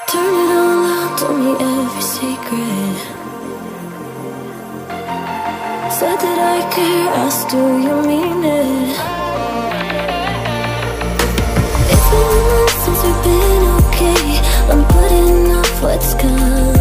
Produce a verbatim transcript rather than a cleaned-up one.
Turn it all out, told me every secret. Said that I care, asked do you mean it? It's been months since we've been okay. I'm putting off what's coming.